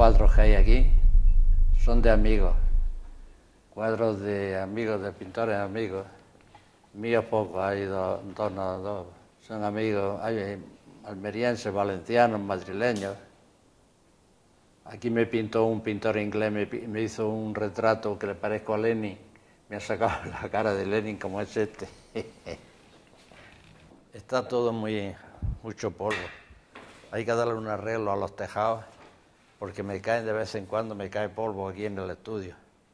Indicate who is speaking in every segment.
Speaker 1: cuadros que hay aquí son de amigos, cuadros de amigos, de pintores amigos. Míos pocos, hay dos, son amigos, hay almerienses, valencianos, madrileños. Aquí me pintó un pintor inglés, me hizo un retrato que le parezco a Lenin, me ha sacado la cara de Lenin como es este. Está todo mucho polvo. Hay que darle un arreglo a los tejados porque me caen de vez en cuando, me cae polvo aquí en el estudio.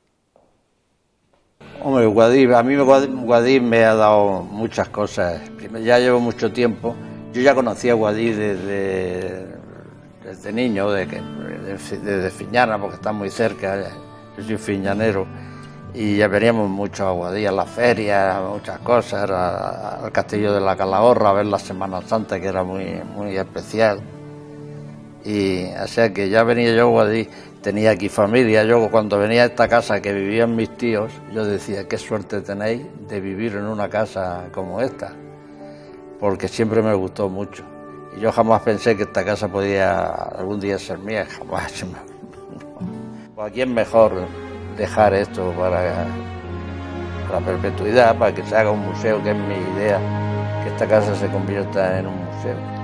Speaker 1: Hombre, a mí Guadix me ha dado muchas cosas. Ya llevo mucho tiempo. Yo ya conocía a Guadix desde niño, desde Fiñana, porque está muy cerca. Yo soy fiñanero. Y ya veníamos mucho a Guadix, a las ferias, muchas cosas, al Castillo de la Calahorra a ver la Semana Santa, que era muy especial. Y o sea que ya venía yo a Guadix, tenía aquí familia. Yo cuando venía a esta casa que vivían mis tíos, yo decía, qué suerte tenéis de vivir en una casa como esta, porque siempre me gustó mucho. Y yo jamás pensé que esta casa podía algún día ser mía, jamás. Pues aquí es mejor dejar esto para perpetuidad, para que se haga un museo, que es mi idea, que esta casa se convierta en un museo.